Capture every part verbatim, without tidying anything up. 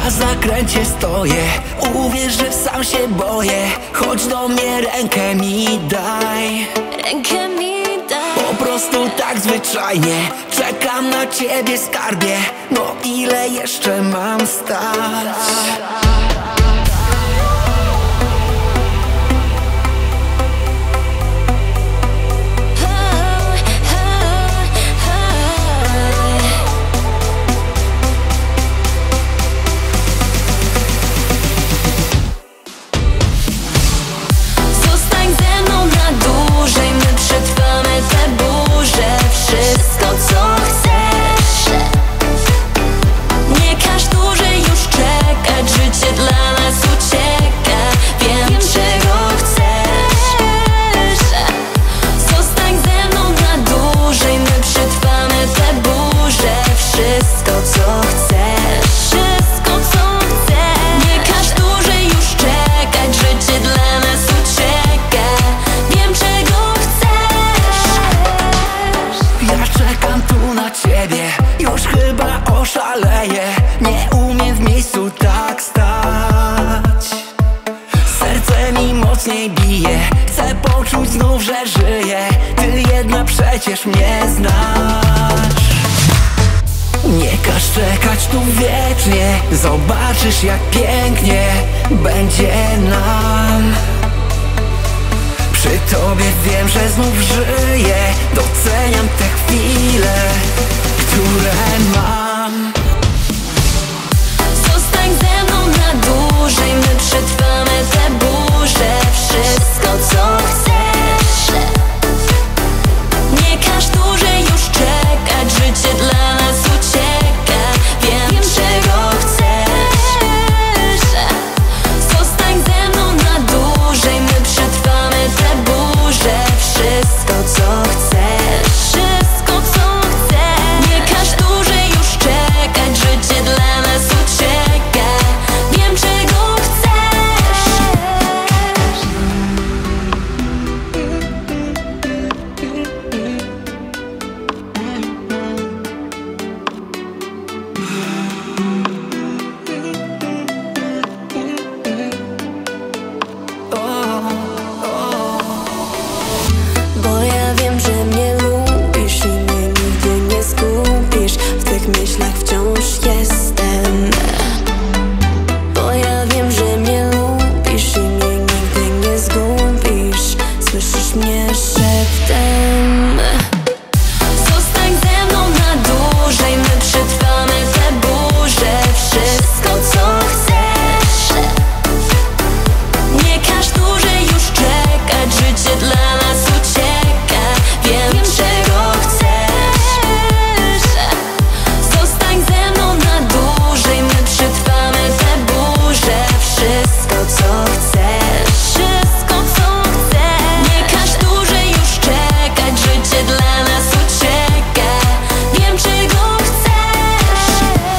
Na zakręcie stoję, uwierz, że sam się boję. Chodź do mnie, rękę mi daj. Rękę mi daj. Po prostu tak zwyczajnie czekam na ciebie, skarbie. No ile jeszcze mam stać? Wszystko co chcesz. Nie każ dłużej już czekać, życie dla nas ucieka. Wiem czego chcesz. Zostań ze mną na dłużej, my przetrwamy te burze. Wszystko co chcesz. Wszystko co chcesz. Nie każ dłużej już czekać, życie dla nas ucieka. Wiem czego chcesz. Ja czekam tu na ciebie, już chyba oszaleję. Nie umiem w miejscu tak stać. Serce mi mocniej bije, chcę poczuć znów, że żyję. Ty jedna przecież mnie znasz. Nie każ czekać tu wiecznie, zobaczysz jak pięknie będzie nam. Przy tobie wiem, że znów żyję. Doceniam te chwile, które mam. Zostań ze mną na dłużej, my przetrwamy te burze. Wszystko co chcesz. Nie każ dłużej już czekać, życie dla nas ucieka. Wiem czego chcesz. Zostań ze mną na dłużej, my przetrwamy te burze. Wszystko co chcesz. Wszystko co chcesz. Nie każ dłużej już czekać, życie dla nas ucieka. Wiem czego chcesz. Bo ja wiem, że mnie lubisz i mnie nigdy nie zgubisz. W tych myślach wciąż jestem. Bo ja wiem, że mnie lubisz i mnie nigdy nie zgubisz. Słyszysz mnie szeptem. Zostań ze mną na dłużej, my przetrwamy te burze. Wszystko co chcesz. Nie każ dłużej już czekać, życie dla nas ucieka. Wiem czego chcesz. Zostań ze mną na dłużej, my przetrwamy te burze. Wszystko co chcesz. Wszystko co chcesz. Nie każ dłużej już czekać, życie dla nas ucieka. Wiem czego chcesz.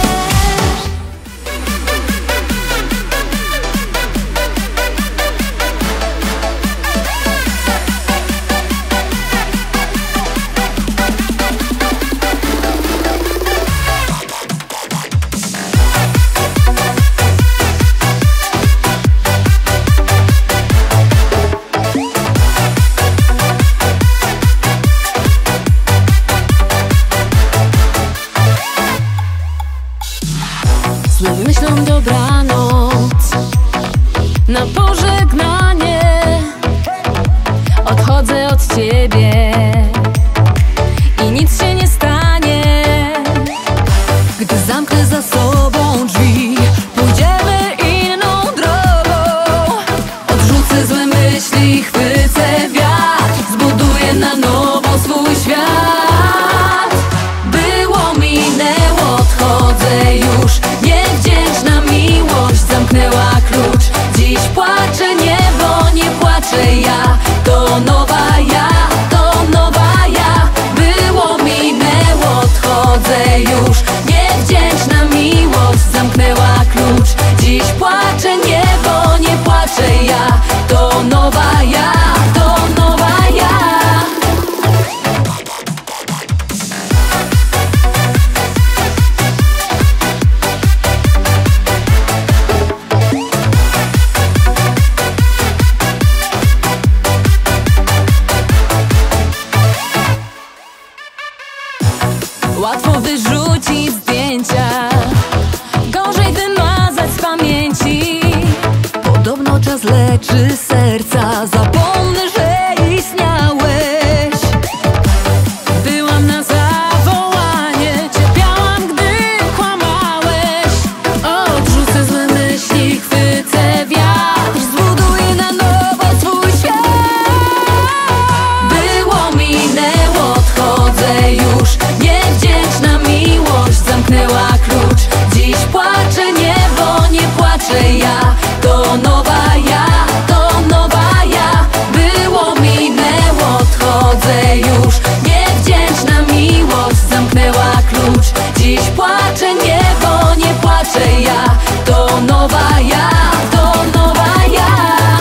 Złym myślom dobranoc, na pożegnanie odchodzę od ciebie i nic się nie stanie. Gdy zamknę za sobą drzwi, pójdziemy inną drogą. Odrzucę złe myśli, chwycę wiatr, zbuduję na nowo swój świat. Było, minęło, odchodzę już. Niewdzięczna miłość zamknęła klucz. Dziś płacze niebo, nie płaczę ja. To nowa ja, to nowa ja. Było, minęło, odchodzę już. Niewdzięczna miłość zamknęła klucz. Dziś płacze niebo, nie płaczę ja. To nowa ja, to nowa ja. okaleczy serca. Zapomnę, że istniałeś. Byłam na zawołanie, cierpiałam, gdy kłamałeś. Odrzucę złe myśli, chwycę wiatr, zbuduję na nowo swój świat. Było, minęło, odchodzę już. Niewdzięczna miłość zamknęła klucz. Dziś płaczę niebo, nie płaczę ja. To nowa ja, to nowa ja. Było, minęło, odchodzę już. Niewdzięczna miłość zamknęła klucz. Dziś płaczę niebo, nie płaczę ja. To nowa ja, to nowa ja.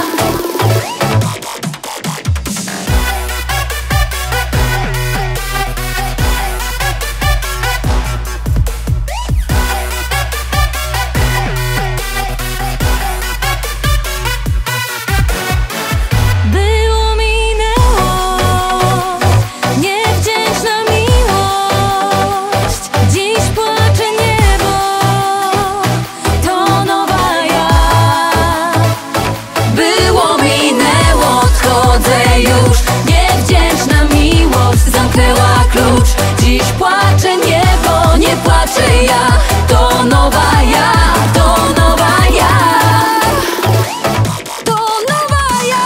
Było, minęło, niewdzięczna miłość. Dziś płacze niebo, to nowa ja. Było, minęło, odchodzę już. Niewdzięczna miłość zamknęła klucz. Dziś płacze niebo, nie płaczę ja. To nowa ja, to nowa ja. To nowa ja.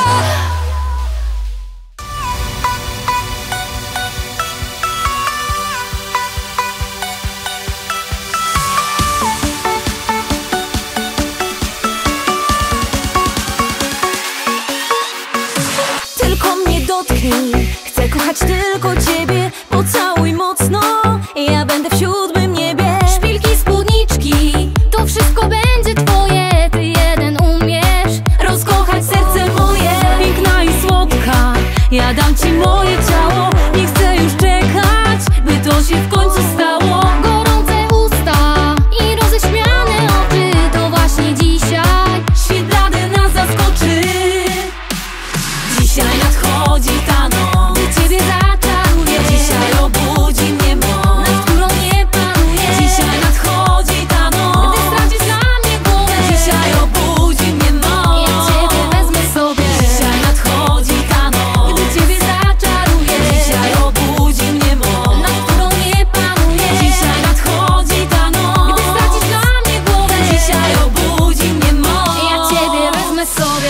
Tylko mnie dotknij, chcę kochać tylko ciebie. Pocałuj mocno, ja będę w siódmym niebie. Szpilki, spódniczki, to wszystko będzie twoje. Ty jeden umiesz Rozkochać serce moje. Piękna i słodka, ja dam ci moje ciało. Nie chcę już czekać, by to się w końcu stało. gorące usta i roześmiane oczy. To właśnie dzisiaj Świt blady nas zaskoczy. Dzisiaj nadchodzi ta noc, by ciebie zaczaruję. Dzisiaj obudzi mnie moc, nad którą nie panuję. Dzisiaj nadchodzi ta noc, gdy stracisz dla mnie głowę. Dzisiaj obudzi mnie moc, ja ciebie wezmę sobie. dzisiaj nadchodzi ta noc, gdy ciebie zaczaruję. Dzisiaj obudzi mnie moc, nad którą nie panuję. Dzisiaj nadchodzi ta noc, gdy stracisz dla mnie głowę. Dzisiaj obudzi mnie moc, Ja ciebie wezmę sobie.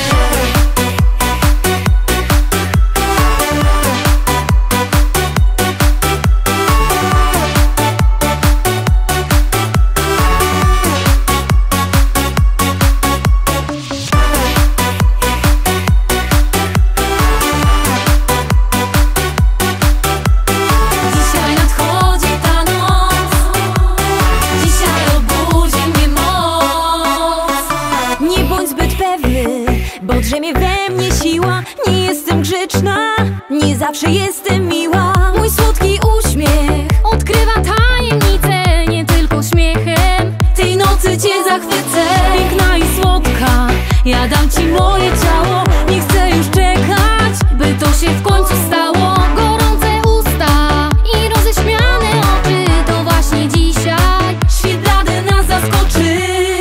Dzisiaj nadchodzi ta noc, dzisiaj obudzi mnie moc. Nie bądź zbyt pewny, bo drzemie we mnie siła. Nie jestem grzeczna, nie zawsze jestem miła. Mój słodki uśmiech odkrywa tajemnicę, nie tylko śmiechem. Tej nocy cię zachwycę. Piękna i słodka, ja dam ci moje ciało. Nie chcę już czekać, by to się w końcu stało. Gorące usta i roześmiane oczy. To właśnie dzisiaj Świt blady nas zaskoczy.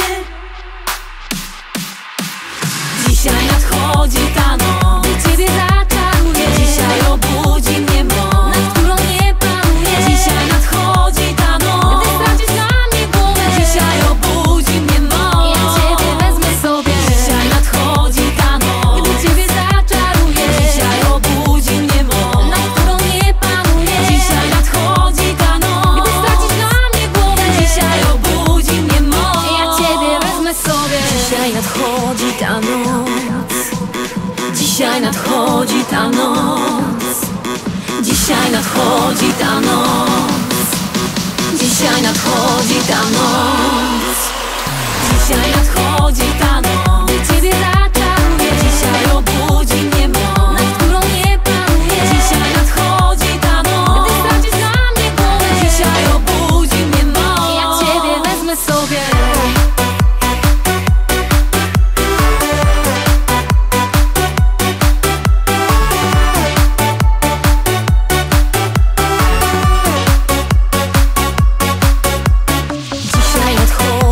Dzisiaj nadchodzi ta noc, by ciebie zaczaruję. Dzisiaj obudzi mnie moc, nad którą nie panuję. Dzisiaj nadchodzi ta noc, gdy stracisz dla mnie głowę. Dzisiaj obudzi mnie moc, ja ciebie wezmę sobie. dzisiaj nadchodzi ta noc, gdy ciebie zaczaruję. Dzisiaj obudzi mnie moc, nad którą nie panuję. Dzisiaj nadchodzi ta noc, gdy stracisz dla mnie głowę. Dzisiaj obudzi mnie moc, Ja ciebie wezmę sobie. Dzisiaj nadchodzi ta noc. Dzisiaj nadchodzi ta noc. Dzisiaj nadchodzi ta noc. Dzisiaj nadchodzi ta noc. Dzisiaj nadchodzi ta noc, by ciebie zaczaruję. Dzisiaj obudzi mnie moc, nad którą nie panuję. Dzisiaj nadchodzi ta noc, gdy stracisz dla mnie głowę. Dzisiaj obudzi mnie moc, Ja ciebie wezmę sobie. Dzisiaj nadchodzi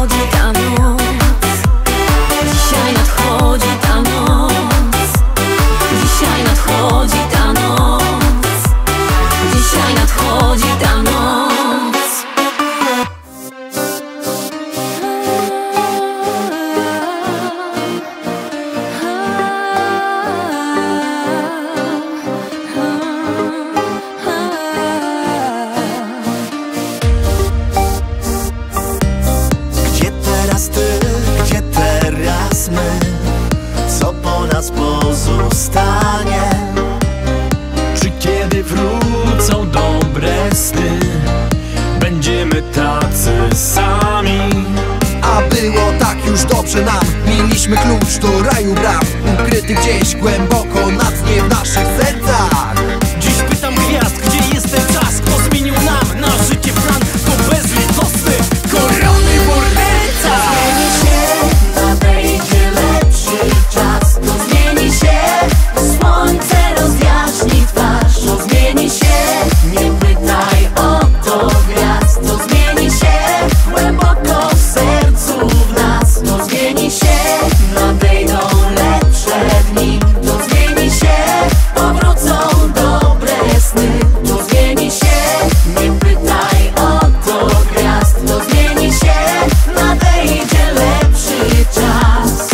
po nas pozostanie. Czy kiedy wrócą dobre sny, będziemy tacy sami? A było tak już dobrze nam. Mieliśmy klucz do raju braw, ukryty gdzieś głęboko na dnie w naszych sercach. Dziś pytam gwiazd, gdzie jest ten czas? Kto zmienił nam na życie plan? To bezlitosny, korony morderca. Zmieni się, nadejdzie lepszy czas. To zmieni się, słońce rozjaśni twarz. To zmieni się, nie pytaj o to gwiazd. To zmieni się, głęboko w sercu w nas. To zmieni się, nadejdą lepsze dni. To zmieni się, powrócą dobre sny. To zmieni się, nie pytaj o to gwiazd. To zmieni się, nadejdzie lepszy czas.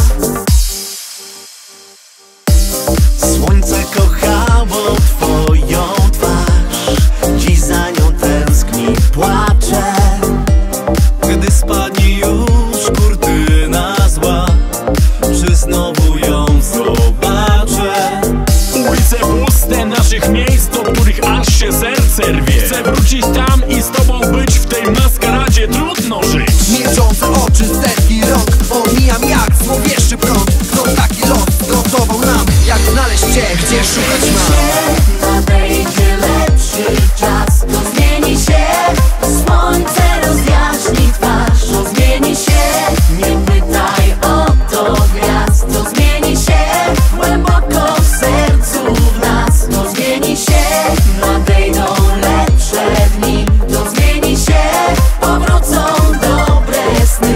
Słońce kochało twoją twarz, dziś za nią tęskni, płacze. Gdy spadnie już kurtyna zła, czy znowu ją zobaczę? Ulice puste naszych miejsc, do których aż się serce rwie. Chcę wrócić tam i z tobą być w tej maskaradzie. Trudno żyć. Mierzące oczy, setki rąk, omijam jak złowieszczy prąd. Kto taki los zgotował nam, jak znaleźć cię, gdzie szukać mam. Nadejdzie lepszy czas. To zmieni się, słońce rozjaśni twarz. To zmieni się, nie pytaj o to gwiazd. To zmieni się, głęboko w sercu w nas. To zmieni się, nadejdą lepsze dni. To zmieni się, powrócą dobre sny.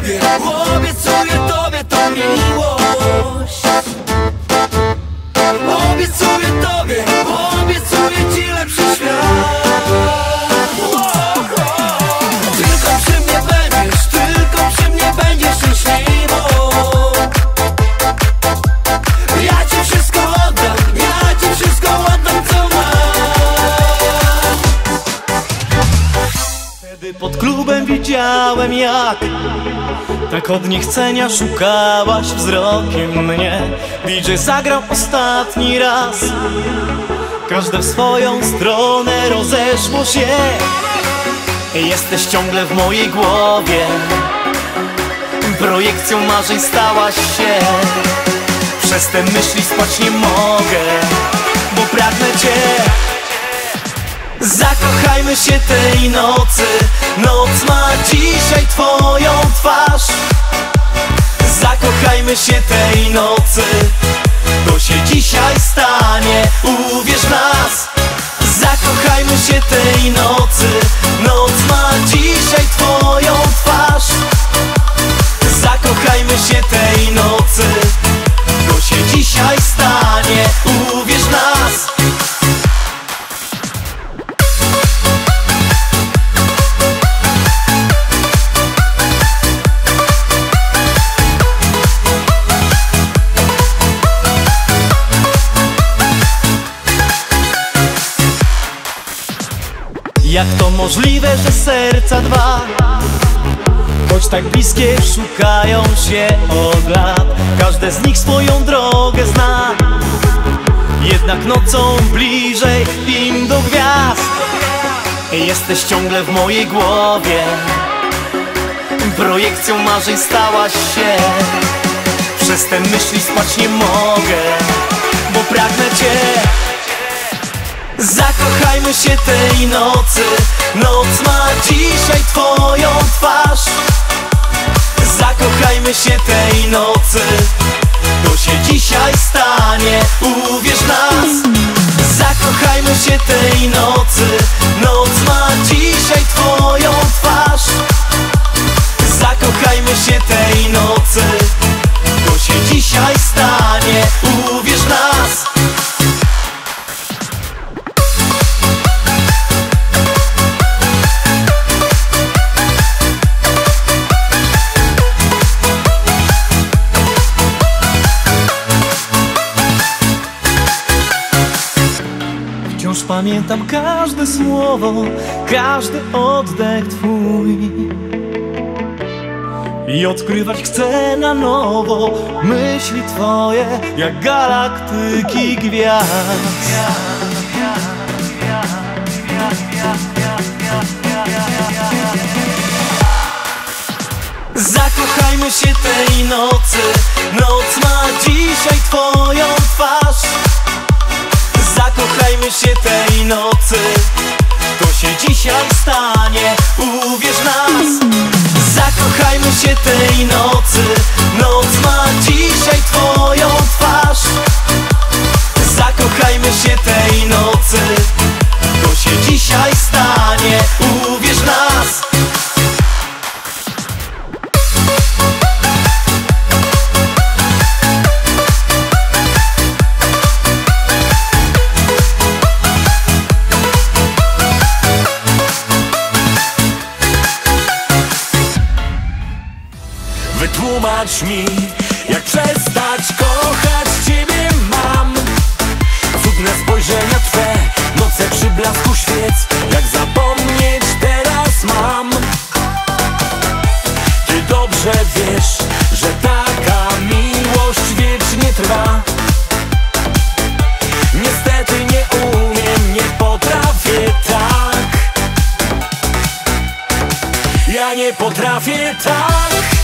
tobie, obiecuję tobie tą miłość. Obiecuję tobie, obiecuję ci lepszy świat. Tylko przy mnie będziesz, tylko przy mnie będziesz szczęśliwą. Ja ci wszystko oddam, ja ci wszystko oddam, co mam. Wtedy pod klubem widziałem, jak tak od niechcenia szukałaś wzrokiem mnie. D J zagrał ostatni raz, każde w swoją stronę rozeszło się. Jesteś ciągle w mojej głowie, projekcją marzeń stałaś się. Przez te myśli spać nie mogę, bo pragnę cię. Zakochajmy się tej nocy, noc ma dzisiaj twoją twarz. Zakochajmy się tej nocy, to się dzisiaj stanie, uwierz w nas. Zakochajmy się tej nocy, noc ma dzisiaj twoją twarz. Zakochajmy się tej nocy, to się dzisiaj stanie, uwierz w nas. Jak to możliwe, że serca dwa, choć tak bliskie, szukają się od lat. Każde z nich swoją drogę zna, jednak nocą bliżej im do gwiazd. Jesteś ciągle w mojej głowie, projekcją marzeń stałaś się. Przez te myśli spać nie mogę, bo pragnę cię. Zakochajmy się tej nocy, noc ma dzisiaj twoją twarz. Zakochajmy się tej nocy, to się dzisiaj stanie, uwierz w nas. Zakochajmy się tej nocy, noc ma dzisiaj twoją twarz. Zakochajmy się tej nocy, to się dzisiaj stanie, uwierz w nas. Wciąż pamiętam każde słowo, każdy oddech twój. I odkrywać chcę na nowo myśli twoje, jak galaktyki gwiazd. Zakochajmy się tej nocy, noc ma dzisiaj twoją twarz. Zakochajmy się tej nocy, to się dzisiaj stanie, uwierz w nas. Zakochajmy się tej nocy, noc ma dzisiaj twoją twarz. Zakochajmy się tej nocy, to się dzisiaj stanie, uwierz w nas. Wytłumacz mi, jak przestać kochać ciebie mam. Cudne spojrzenia twe, noce przy blasku świec. Jak zapomnieć teraz mam? Ty dobrze wiesz, że taka miłość wiecznie trwa. Niestety nie umiem, nie potrafię tak. Ja nie potrafię tak.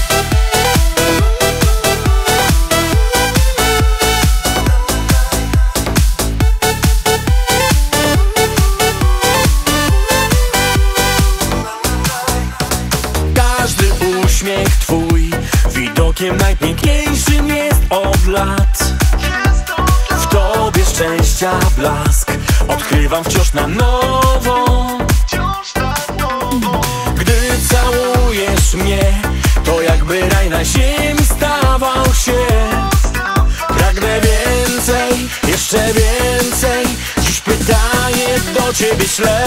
Uśmiech twój widokiem najpiękniejszym jest od lat. W tobie szczęścia blask odkrywam wciąż na nowo. Gdy całujesz mnie, to jakby na ziemi stawał się. Pragnę więcej, jeszcze więcej. Dziś pytanie do ciebie ślę.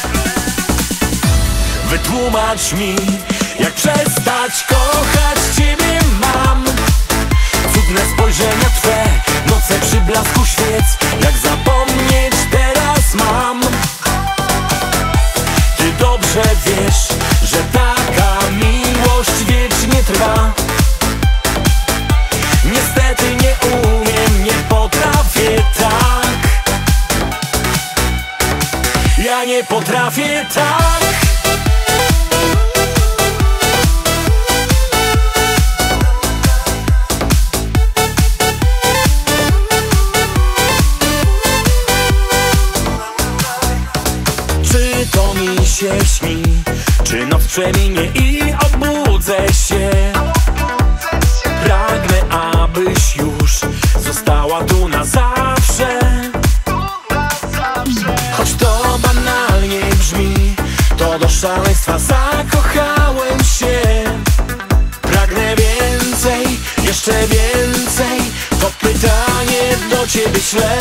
Wytłumacz mi, jak przestać kochać ciebie mam. Cudne spojrzenia twe, noce przy blasku świec. Jak zapomnieć teraz mam. Ty dobrze wiesz, że taka miłość wiecznie trwa. Niestety nie umiem, nie potrafię tak. Ja nie potrafię tak. Czy to mi się śni, czy noc przeminie i obudzę się. Pragnę, abyś już została tu na zawsze. Choć to banalnie brzmi, to do szaleństwa zakochałem się. Pragnę więcej, jeszcze więcej. To pytanie do ciebie ślę.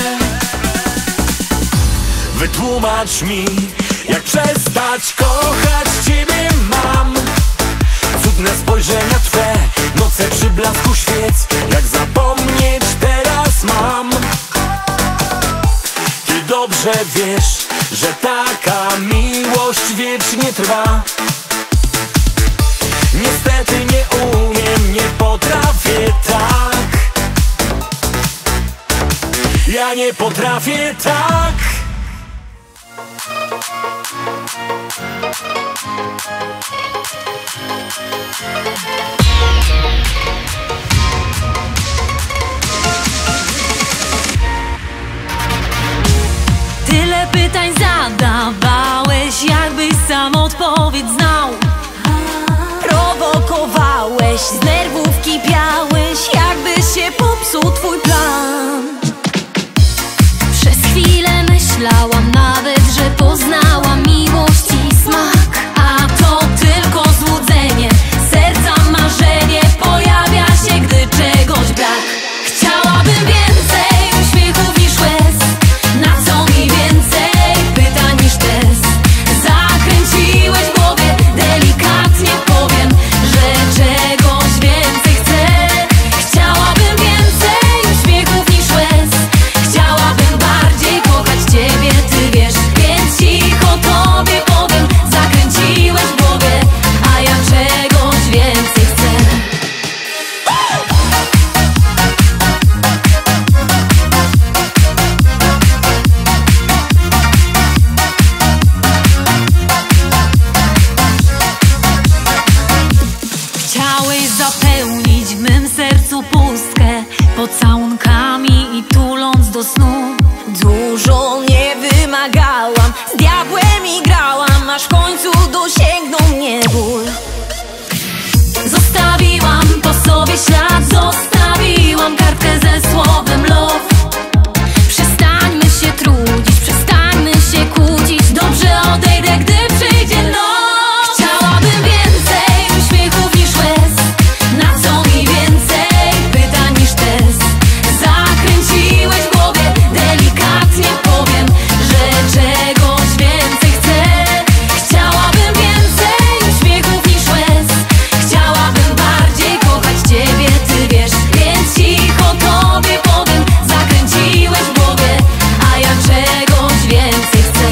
Wytłumacz mi, jak przestać kochać ciebie mam. Cudne spojrzenia twe, noce przy blasku świec. Jak zapomnieć teraz mam. Ty dobrze wiesz, że taka miłość wiecznie trwa. Niestety nie umiem, nie potrafię tak. Ja nie potrafię tak. Tyle pytań zadawałeś, jakbyś sam odpowiedź znał. Prowokowałeś, z nerwów kipiałeś, jakbyś się popsuł twój plan. Przez chwilę myślałam nawet, że poznałam miłość i smak. A to tylko złudzenie, serca marzenie pojawia się, gdy czegoś brak. Chciałabym więcej uśmiechów niż łez. Na co mi więcej pytań niż test? Zakręciłeś w głowie, delikatnie powiem, że czegoś więcej chcę. Chciałabym więcej uśmiechów niż łez. Chciałabym bardziej kochać ciebie, ty wiesz. Więc cicho tobie powiem, zakręciłeś w głowie, a ja czegoś więcej chcę. Chciałeś zapełnić w mym sercu pustkę pocałunkami i tuląc do snu. Dużo nie wymagałam, z diabłem igrałam, aż w końcu dosięgnął mnie ból. Zostawiłam po sobie ślad, zostawiłam kartkę ze słowem love. Przestańmy się trudzić, przestańmy się kłócić. Dobrze odejdę, gdy przyjdzie noc. Chciałabym więcej uśmiechów niż łez. Na co mi więcej pytań niż test? Zakręciłeś w głowie, delikatnie powiem, że czegoś więcej chcę. Chciałabym więcej uśmiechów niż łez. Chciałabym bardziej kochać ciebie, ty wiesz. Więc cicho tobie powiem, zakręciłeś w głowie, a ja czegoś więcej chcę.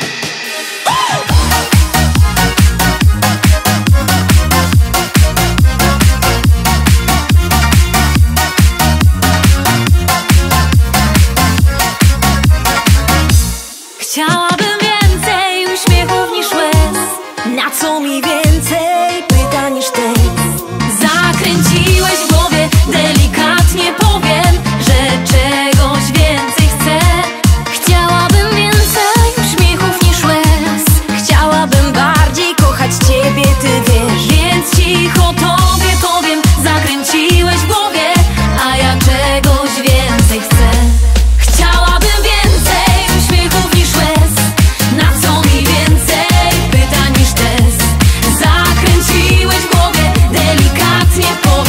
Chciałabym więcej uśmiechów niż łez. Na co mi więcej pytań niż test? Zakręciłeś w głowie, delikatnie powiem, że czegoś więcej chcę. Chciałabym więcej uśmiechów niż łez. Chciałabym bardziej kochać ciebie, ty wiesz. Więc cicho tobie powiem, zakręciłeś w głowie, a ja czegoś więcej chcę. Chciałabym więcej uśmiechów niż łez. Na co mi więcej pytań niż test? Zakręciłeś w głowie, delikatnie powiem,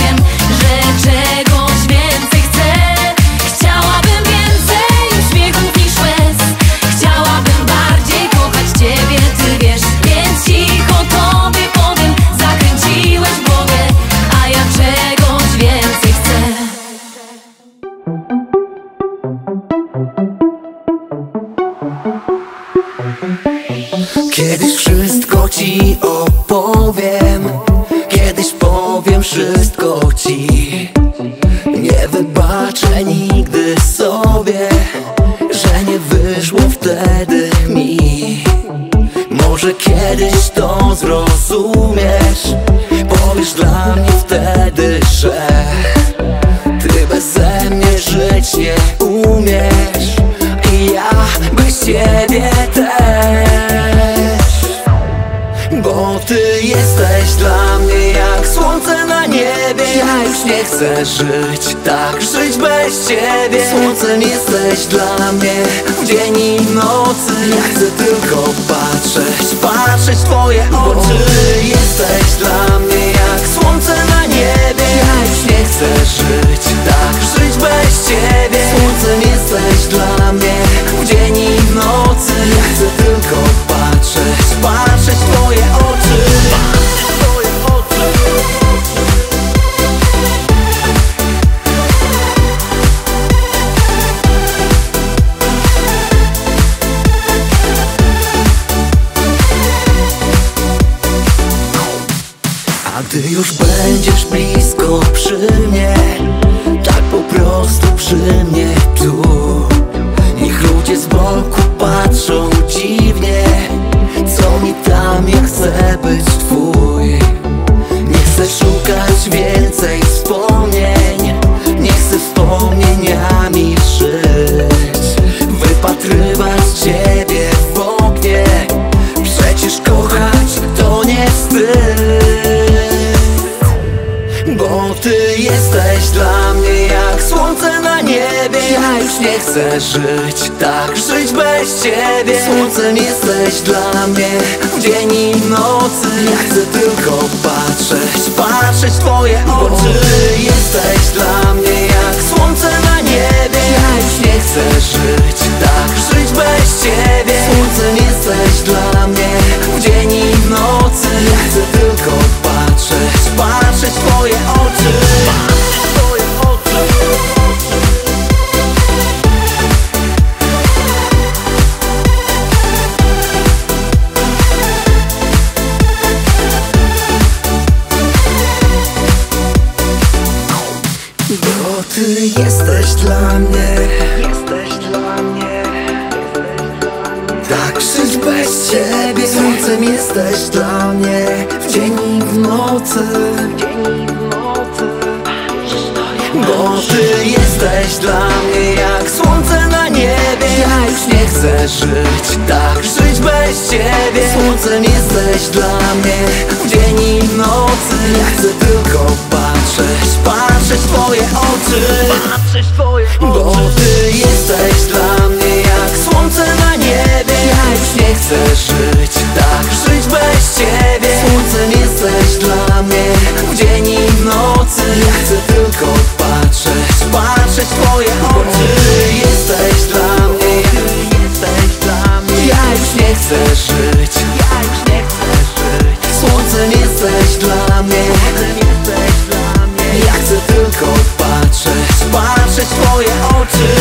Kiedyś wszystko ci opowiem, kiedyś powiem wszystko ci. Nie wybaczę nigdy sobie, że nie wyszło wtedy mi. Może kiedyś to zrozumiesz, powiesz dla mnie wtedy, że ty beze mnie żyć nie umiesz i ja bez ciebie też. Bo ty jesteś dla mnie jak słońce na niebie. Ja już nie chcę żyć tak, żyć bez ciebie. Słońcem jesteś dla mnie w dzień i nocy. Ja chcę tylko patrzeć, patrzeć w twoje oczy. Bo ty jesteś dla mnie jak słońce na niebie. Ja już nie chcę żyć tak, żyć bez ciebie. Słońcem jesteś dla mnie w dzień i nocy. Ja chcę tylko patrzeć, patrzeć w twoje oczy. A ty już będziesz blisko przy mnie, tak po prostu przy mnie tu. Niech ludzie z boku patrzą dziwnie, co mi tam, ja chcę być twój. Nie chcę szukać więcej wspomnień, nie chcę wspomnieniami żyć. Wypatrywać ciebie w oknie, przecież kochać to nie wstyd. Bo ty jesteś dla mnie jak słońce na niebie. Ja już nie chcę żyć tak, żyć bez ciebie. Słońcem jesteś dla mnie w dzień i nocy. Ja chcę tylko patrzeć, patrzeć w twoje oczy. Bo ty jesteś dla mnie jak słońce na niebie. Ja już nie chcę żyć tak, żyć bez ciebie. Słońcem jesteś dla mnie w dzień i nocy. Ja chcę tylko patrzeć, patrzeć w twoje oczy. Twoje oczy. Bo ty jesteś dla mnie, jesteś dla mnie. Tak żyć bez ciebie. Słońcem jesteś dla mnie w dzień i w nocy. Bo ty jesteś dla mnie jak słońce na niebie. Ja już nie chcę żyć tak, żyć bez ciebie. Słońcem jesteś dla mnie w dzień i w nocy. Ja chcę tylko patrzeć, patrzeć w twoje oczy. Bo ty jesteś dla mnie jak słońce na niebie. Ja już nie chcę żyć tak, żyć bez ciebie. Słońcem jesteś dla mnie w dzień i w nocy. Ja chcę tylko patrzeć, patrzeć w twoje oczy. Bo ty jesteś dla mnie, jesteś dla mnie. Ja już nie chcę żyć, ja już nie chcę żyć. Słońcem jesteś dla mnie, jesteś dla mnie. Ja chcę tylko patrzeć, patrzeć w twoje oczy.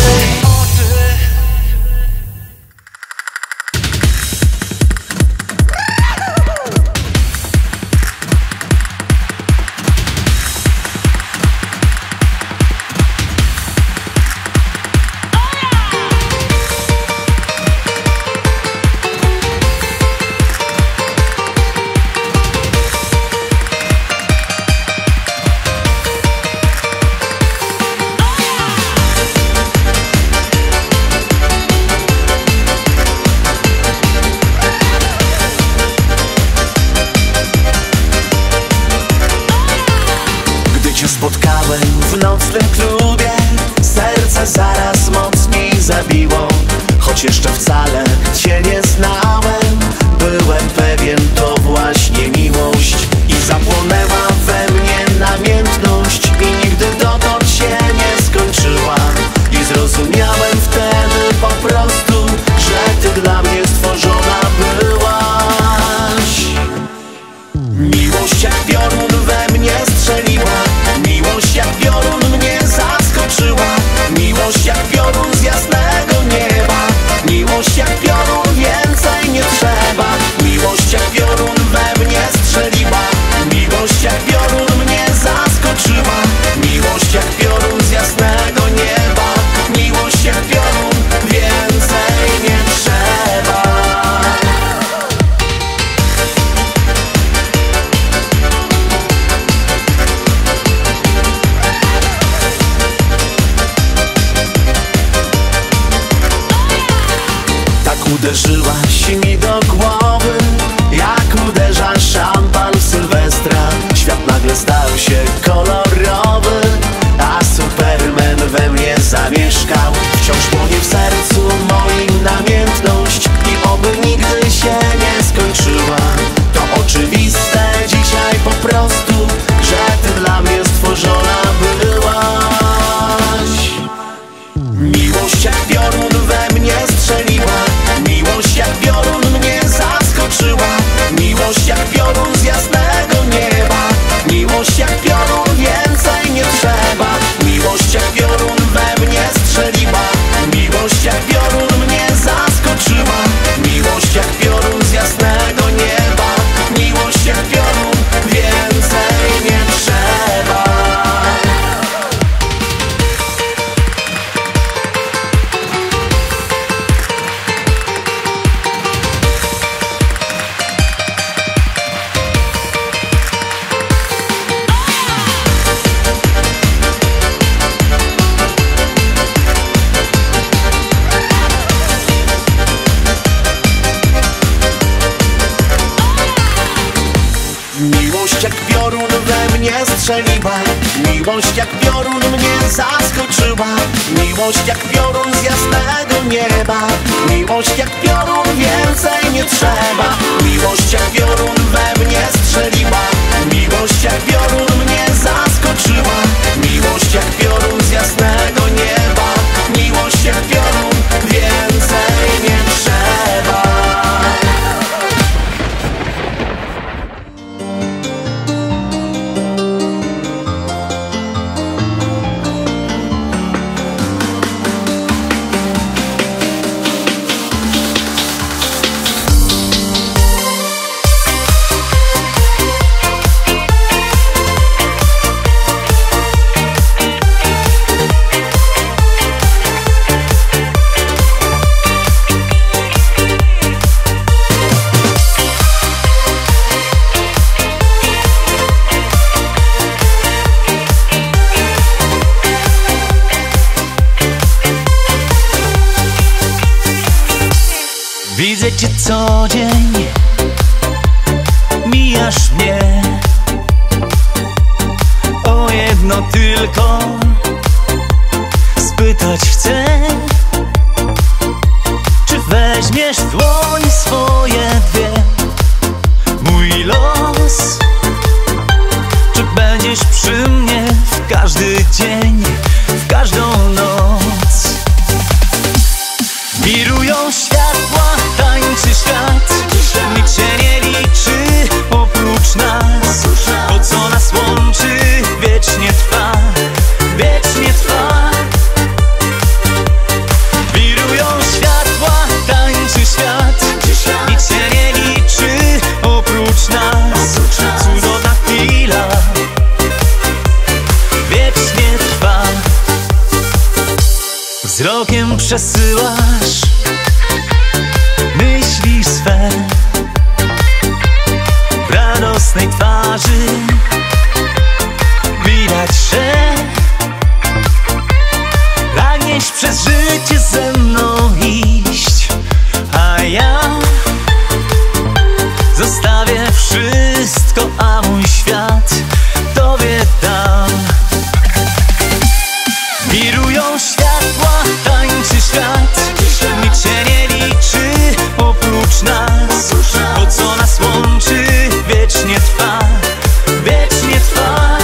Spotkałem w nocnym klubie, serce zaraz mocniej zabiło. Choć jeszcze wcale cię nie znałem, byłem pewien, to właśnie miłość. I zapłonęła we mnie namiętność i nigdy dotąd się nie skończyła. I zrozumiałem wtedy po prostu, że ty dla mnie stworzona byłaś. Miłość jak piorun we mnie strzeliła, miłość jak piorun mnie zaskoczyła. Miłość jak piorun z jasnego nieba, miłość jak piorun więcej nie trzeba. Miłość Uderzyłaś mi do głowy, jak uderza szampan Sylwestra. Świat nagle stał się kolorowy, a Superman we mnie zamieszkał. Wciąż płonie w sercu moim namiętność i oby nigdy się nie skończyła. To oczywiste dzisiaj po prostu, że ty dla mnie stworzona byłaś. Miłość jak piorun we mnie strzeliła, miłość jak piorun mnie zaskoczyła. Miłość jak piorun z jasnego nieba, miłość jak piorun, więcej nie trzeba. Miłość jak piorun we mnie strzeliła, miłość jak piorun mnie zaskoczyła. Miłość jak piorun z jasnego nieba, miłość jak piorun, więcej nie trzeba. Miłość jak piorun we mnie strzeliła, miłość jak piorun mnie zaskoczyła. Miłość jak piorun z jasnego nieba, miłość jak piorun, więcej nie trzeba. Miłość jak piorun we mnie strzeliła, miłość jak piorun mnie zaskoczyła. Miłość jak piorun z jasnego nieba, miłość jak piorun, więcej nie trzeba. Widzę cię co dzień, mijasz mnie. O jedno tylko spytać chcę, czy weźmiesz w dłoń swoje dwie mój los, czy będziesz przy mnie w każdy dzień, w każdą noc. Wirują światła, tańczy świat, nic się nie liczy oprócz nas. To co nas łączy wiecznie trwa, wiecznie trwa. Wirują światła, tańczy świat, nic się nie liczy oprócz nas. Cudowna chwila wiecznie trwa. Wzrokiem przesyłasz myśli swe, w radosnej twarzy widać, że pragniesz przez życie ze mną iść, a ja zostawię wszystko, a mój świat tobie dam. Wirują światła, tańczy świat, nic się nie liczy oprócz nas. To co nas łączy wiecznie trwa, wiecznie trwa.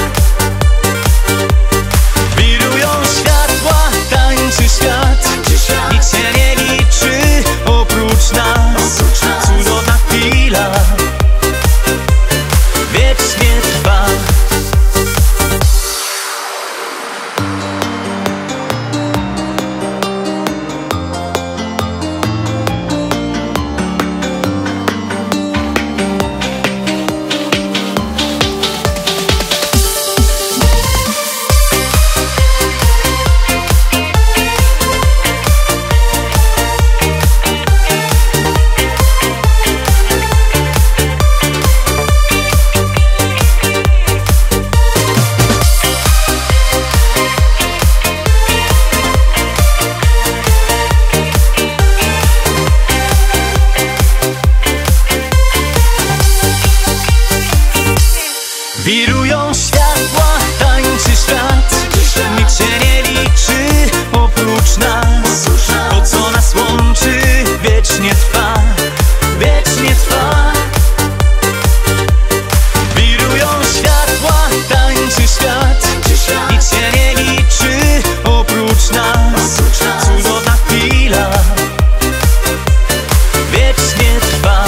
Wirują światła, tańczy świat, nic się nie liczy oprócz nas. Cudowna chwila wiecznie trwa. Wirują światła, tańczy świat, nic się nie liczy oprócz nas. To, co nas łączy, wiecznie trwa, wiecznie trwa. Wirują światła, tańczy świat, nic się nie liczy oprócz nas. Cudowna chwila wiecznie trwa.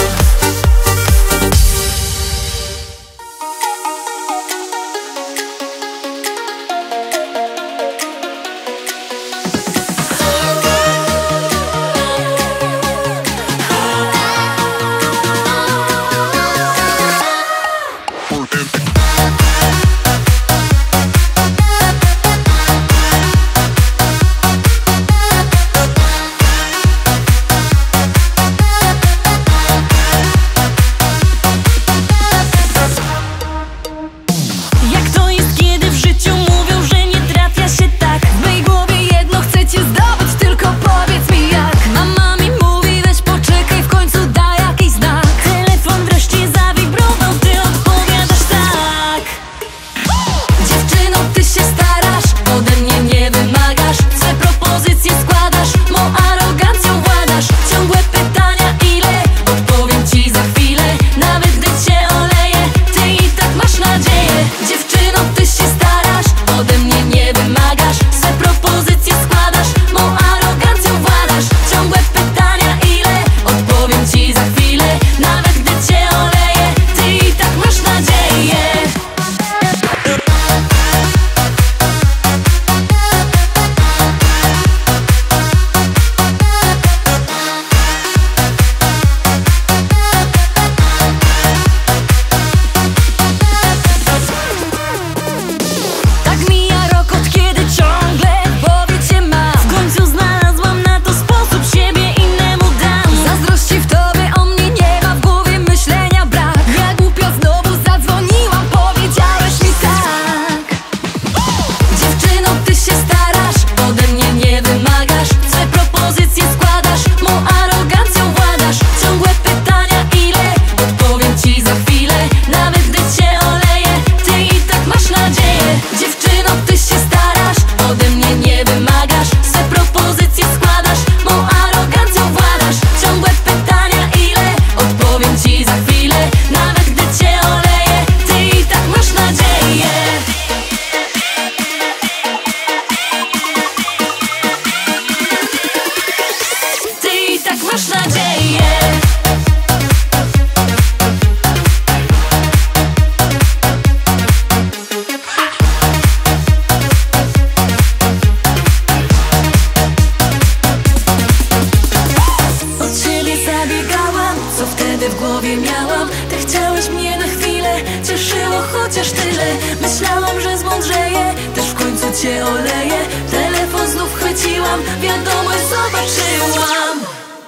Myślałam, że zmądrzeję, też w końcu cię oleję. Telefon znów chwyciłam, wiadomość zobaczyłam.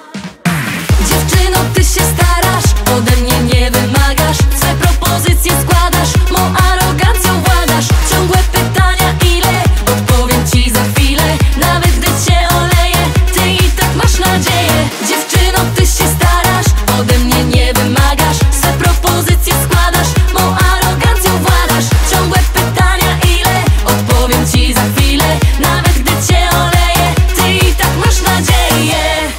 Dziewczyno, ty się starasz, ode mnie nie wymagasz. Swe propozycje składasz, mą arogancją władasz. Ciągłe pytania ile, odpowiem ci za chwilę. Nawet gdy cię oleję, ty i tak masz nadzieję. Dziewczyno, ty się starasz, ode mnie nie wymagasz. Swe propozycje składasz, mą arogancją władasz. Ciągłe pytania ile, odpowiem ci za chwilę. Nawet gdy cię oleję, ty i tak masz nadzieję.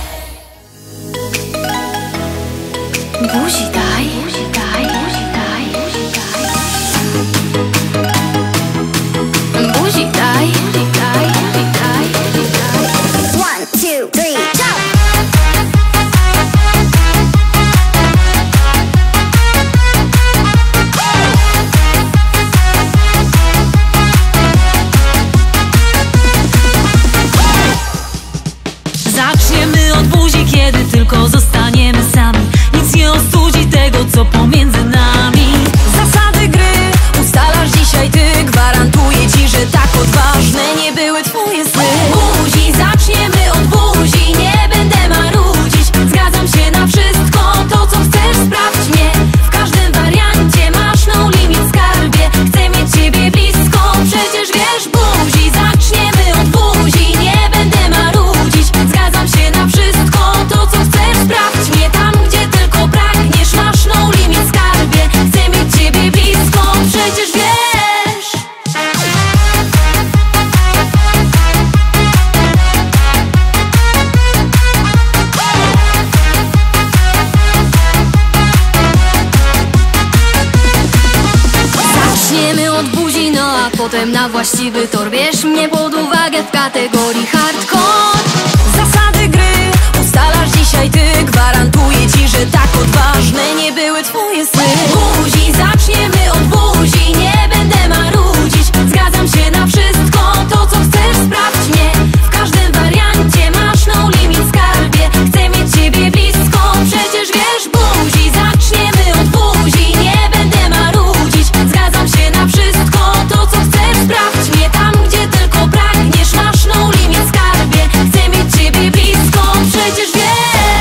potem na właściwy tor. Bierz mnie pod uwagę w kategorii hardcore. Zasady gry ustalasz dzisiaj ty. Gwarantuję ci, że tak odważne nie były twoje sny. Buzi, zaczniemy od buzi. Nie będę marudzić, zgadzam się na wszystko. To co chcesz, sprawdź mnie. W każdym wariancie masz no limit, skarbie. Chcę mieć ciebie blisko, przecież wiesz. Buzi, zaczniemy od buzi. Nie będę marudzić, zgadzam się na wszystko. To co chcesz, sprawdź mnie. Tam gdzie tylko pragniesz, masz no limit, skarbie. Chcę mieć ciebie blisko, przecież wiesz.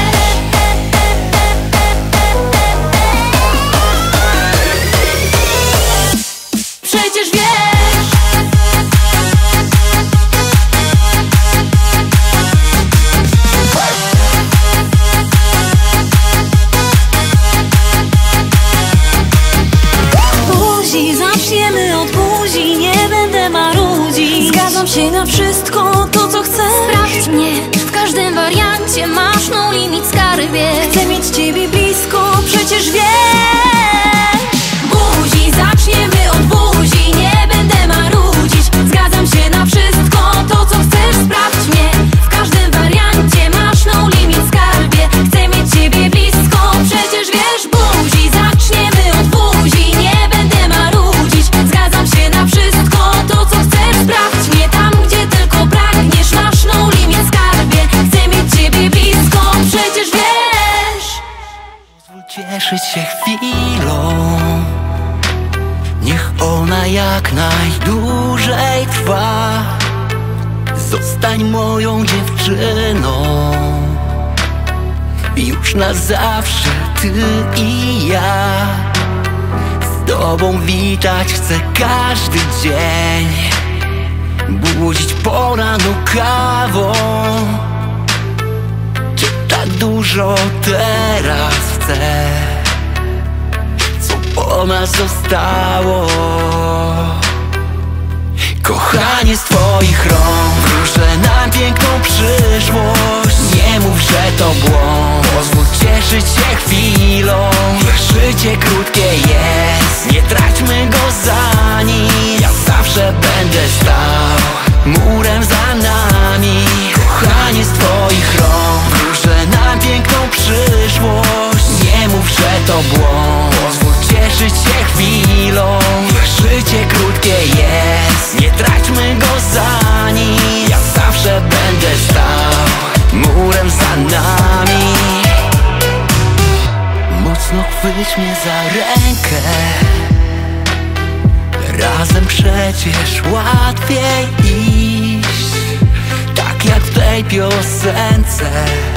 Przecież wiesz. Buzi, zaczniemy od buzi. Nie będę marudzić, zgadzam się na wszystko. To co chcesz, Sprawdź mnie, w każdym wariancie masz no limit, skarbie. chcę mieć ciebie blisko, przecież wiesz. Buzi, zaczniemy od buzi. Nie będę marudzić, zgadzam się na wszystko. To co chcesz, sprawdź mnie. W każdym wariancie masz no limit, skarbie. Chcę mieć ciebie blisko, przecież wiesz. Buzi, zaczniemy od buzi. Nie będę marudzić, zgadzam się na wszystko. To co chcesz, sprawdź mnie. Tam gdzie tylko pragniesz, masz no limit, skarbie. Chcę mieć ciebie blisko, przecież wiesz. Pozwól cieszyć się chwilą. Niech ona jak najdłużej trwa. Zostań moją dziewczyną. Już na zawsze ty i ja. Z tobą witać chcę każdy dzień. Budzić po ranu kawą. Czy tak dużo teraz chcę? Co po nas zostało? Kochanie z twoich rąk wróżę nam piękną przyszłość. Nie mów, że to błąd. Pozwól cieszyć się chwilą. Niech życie krótkie jest. Nie traćmy go za nic. Ja zawsze będę stał murem za nami. Kochanie z twoich rąk wróżę nam piękną przyszłość. Nie mów, że to błąd. Pozwól cieszyć się chwilą. Niech życie krótkie jest. Nie traćmy go za nic. Ja zawsze będę stał murem za nami. Mocno chwyć mnie za rękę. Razem przecież łatwiej iść. Tak jak w tej piosence.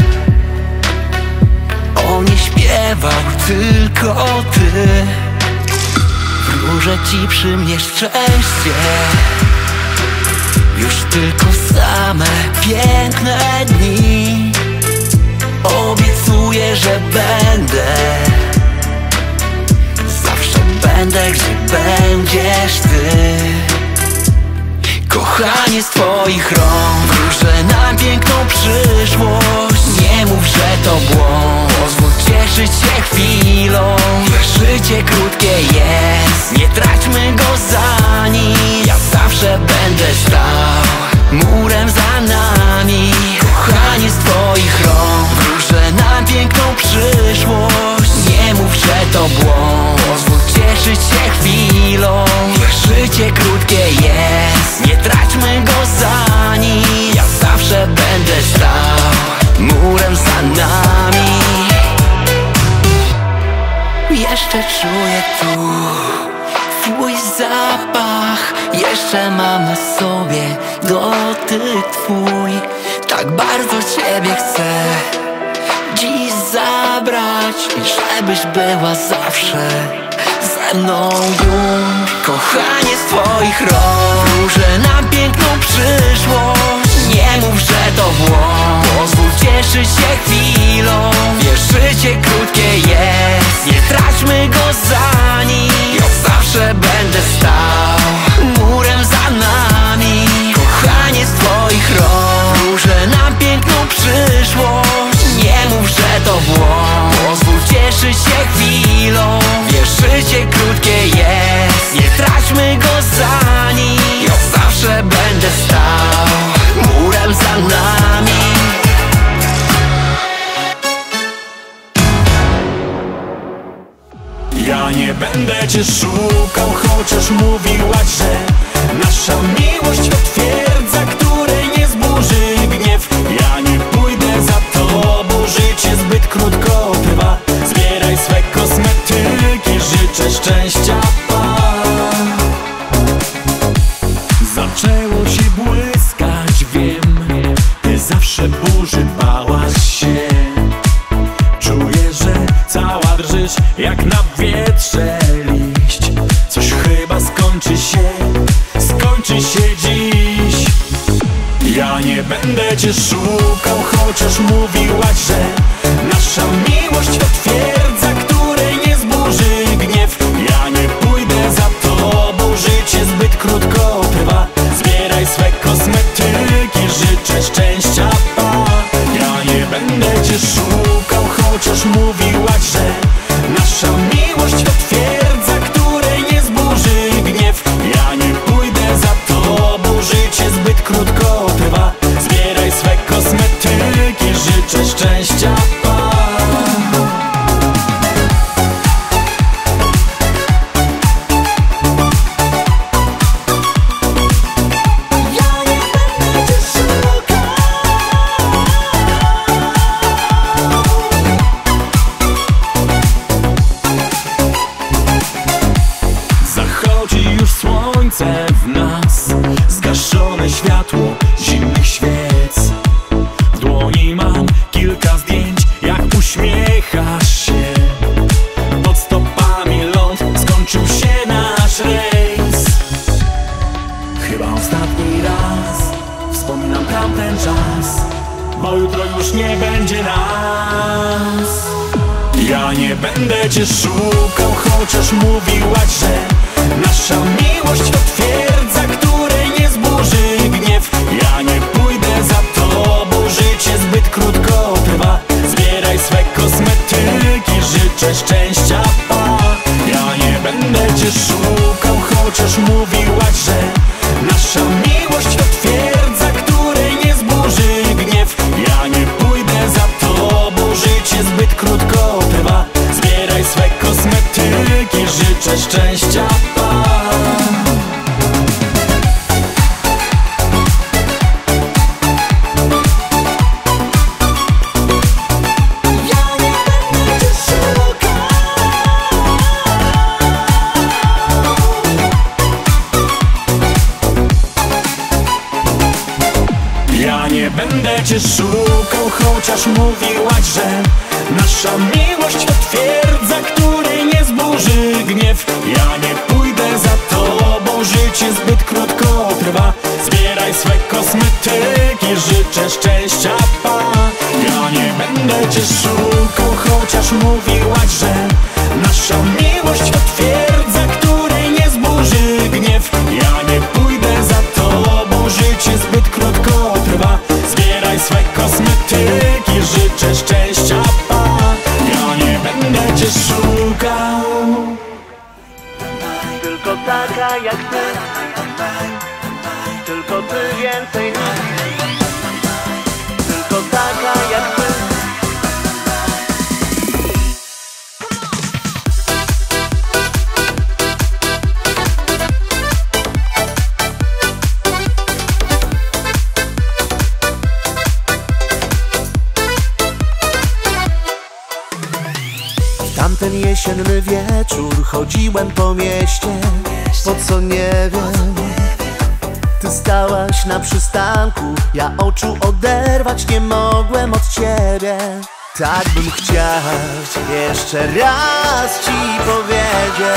On nie śpiewał, tylko ty. Wróżę ci przy mnie szczęście. Już tylko same piękne dni. Obiecuję, że będę. Zawsze będę, gdzie będziesz ty. Kochanie z twoich rąk wróżę nam piękną przyszłość. Nie mów, że to błąd. Pozwól cieszyć się chwilą. Niech życie krótkie jest. Nie traćmy go za nic. Ja zawsze będę stał murem za nami. Kochanie z twoich rąk wróżę nam piękną przyszłość. Nie mów, że to błąd. Pozwól cieszyć się chwilą. Niech życie krótkie jest. Nie traćmy go za nic. Ja zawsze będę stał murem za nami. Jeszcze czuję tu twój zapach. Jeszcze mam na sobie dotyk twój. Tak bardzo ciebie chcę dziś zabrać. I żebyś była zawsze ze mną już. Kochanie z twoich rąk wróżę nam piękną przyszłość. Nie mów, że to błąd. Pozwól cieszyć się chwilą. Wiesz, życie krótkie jest. Nie traćmy go za nic. Ja zawsze będę stał murem za nami. Kochanie z twoich rąk wróżę nam piękną przyszłość. Nie mów, że to błąd. Pozwól cieszyć się chwilą. Wiesz, życie krótkie jest. Nie traćmy go za nic. chociaż mówiłaś, że nasza miłość to twierdza, której nie zburzy gniew. Ja nie pójdę za tobą, życie zbyt krótko trwa. Zbieraj swe kosmetyki, życzę szczęścia, pa. Zaczęło się błyskać, wiem, ty zawsze burzy bałaś się. Czuję, że cała drżysz jak na wietrze liść. Coś chyba skończy się, skończy się dziś. Ja nie będę cię szukał, chociaż mówiłaś, że nasza miłość to twierdza, której nie zburzy gniew. Ja nie pójdę za tobą, życie zbyt krótko trwa. Zbieraj swe kosmetyki, życzę szczęścia, pa. Ja nie będę cię szukał, chociaż mówiłaś, że nasza miłość to twierdza, której nie zburzy gniew. Ja nie pójdę za tobą, życie zbyt krótko trwa. Zbieraj swe kosmetyki, życzę szczęścia, pa. Zachodzi już słońce w nas, zgaszone światło zimnych świec. W dłoni mam kilka zdjęć, jak uśmiechasz się. Pod stopami ląd, skończył się nasz rejs. Chyba ostatni raz wspominam tamten czas, bo jutro już nie będzie nas. Ja nie będę cię szukał, chociaż mówiłaś, że nasza miłość to twierdza, której nie zburzy gniew. Ja nie pójdę za tobą, życie zbyt krótko trwa. Zbieraj swe kosmetyki, życzę szczęścia, pa. Ja nie będę cię szukał, chociaż mówiłaś, że nasza miłość to twierdza, której nie zburzy gniew. Ja nie pójdę za tobą, życie zbyt krótko trwa. Zbieraj swe kosmetyki, życzę szczęścia, pa. Ja nie będę cię szukał, chociaż mówiłaś, że nasza miłość to twierdza, której nie zburzy gniew. Ja nie pójdę za tobą, życie zbyt krótko trwa. Zbieraj swe kosmetyki, życzę szczęścia, pa. Ja nie będę cię szukał, chociaż mówiłaś, że nasza miłość to twierdza, której nie zburzy gniew. Ja nie pójdę za tobą, życie zbyt krótko trwa. Zbieraj swe kosmetyki, życzę szczęścia, pa. Ja nie będę cię szukał. Tylko taka jak ty, tylko ty, więcej nic. Tylko taka jak ty. Tamten jesienny wieczór chodziłem po mieście, po co nie wiem. Ty stałaś na przystanku, ja oczu oderwać nie mogłem od ciebie. Tak bym chciał jeszcze raz ci powiedzieć.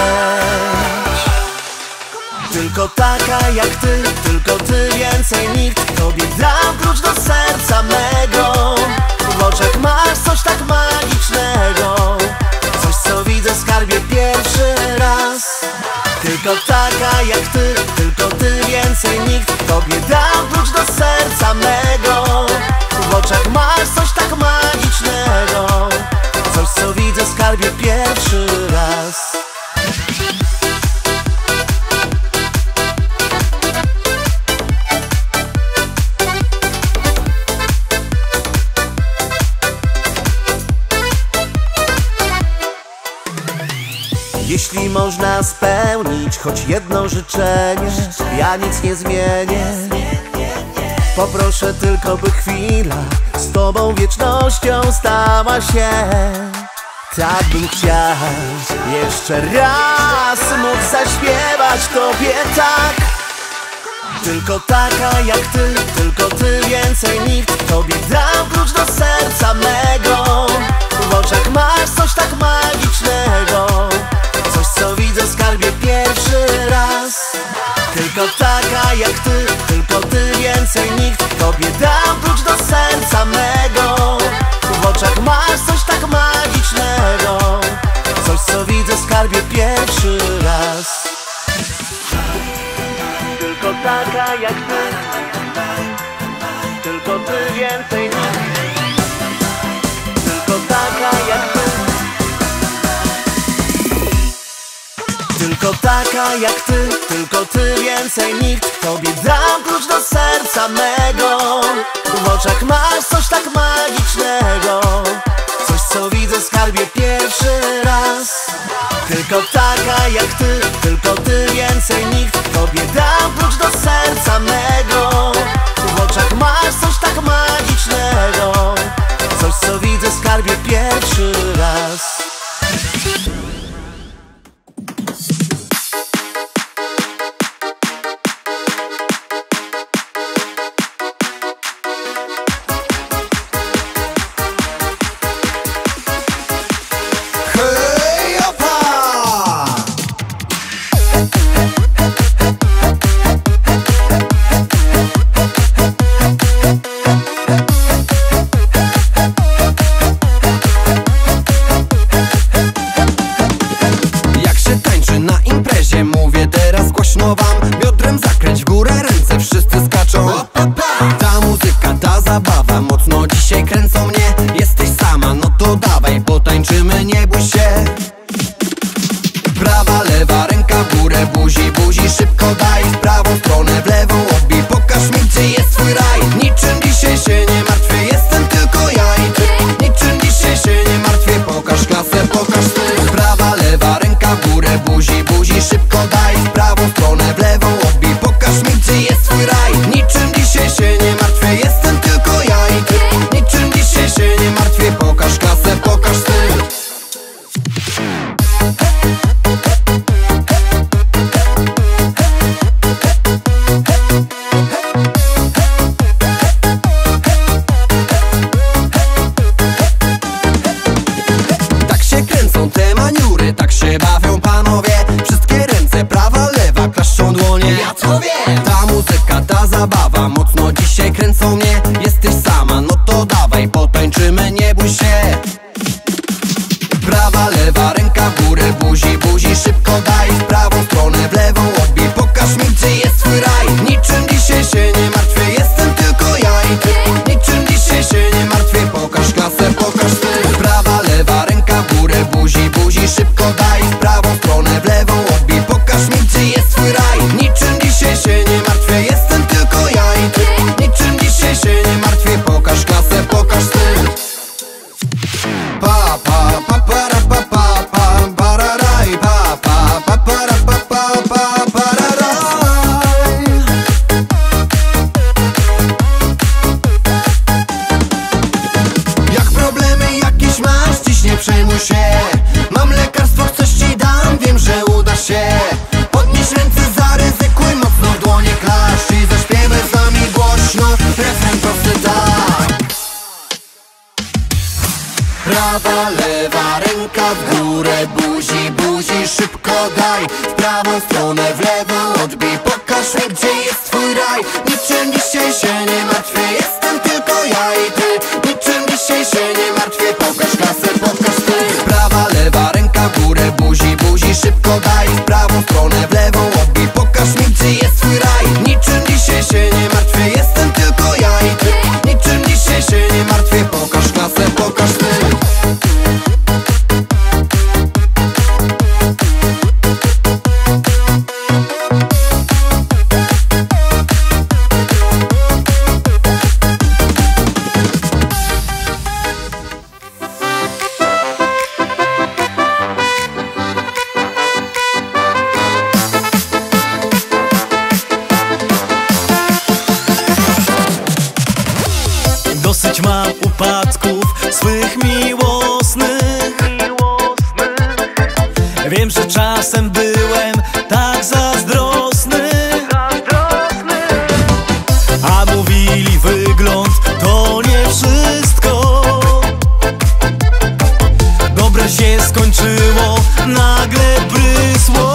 Tylko taka jak ty, tylko ty, więcej nikt. Tobie dam klucz do serca mego. W oczach masz coś tak magicznego, coś co widzę w skarbie pierwszy raz. Tylko taka jak ty, tylko ty, więcej nikt. Tobie dam klucz do serca mego. W oczach masz coś tak magicznego, coś co widzę w skarbie pierwszy raz. Jeśli można spełnić choć jedno życzenie, ja nic nie zmienię. Poproszę tylko, by chwila z tobą wiecznością stała się. Tak bym chciał jeszcze raz móc zaśpiewać tobie tak. Tylko taka jak ty, tylko ty, więcej nikt. Tobie dam klucz do serca mego. W oczach masz coś tak magicznego, coś co widzę w skarbie pierwszy raz. Tylko taka jak ty, tylko ty, więcej nikt. Tobie dam klucz do serca mego. W oczach masz coś tak magicznego, coś co widzę w skarbie pierwszy raz. Tylko taka jak ty, tylko ty, więcej nikt. Tylko taka jak ty, tylko taka jak ty, tylko ty, więcej nikt. Tobie dam klucz do serca mego. W oczach masz coś tak magicznego, coś co widzę w skarbie pierwszy raz. Tylko taka jak ty, tylko ty, więcej nikt. Tobie dam klucz do serca mego. W oczach masz coś tak magicznego, coś co widzę w skarbie pierwszy raz. Prawa, lewa, ręka w górę, buzi, buzi, szybko daj. W prawą stronę, w lewą odbij, pokaż mi, gdzie jest twój raj. Niczym dzisiaj się nie martwię, jestem tylko ja i ty. Niczym dzisiaj się nie martwię, pokaż kasę, pokaż ty. Prawa, lewa, ręka w górę, buzi, buzi, szybko daj. W prawą stronę, w lewą odbij, pokaż mi, gdzie jest twój raj. Niczym dzisiaj się nie martwię, jestem tylko ja i ty. Niczym dzisiaj się nie martwię, pokaż kasę, pokaż ty. mam upadków swych miłosnych. Wiem, że czasem byłem tak zazdrosny, a mówili wygląd to nie wszystko. Dobre się skończyło, nagle prysło.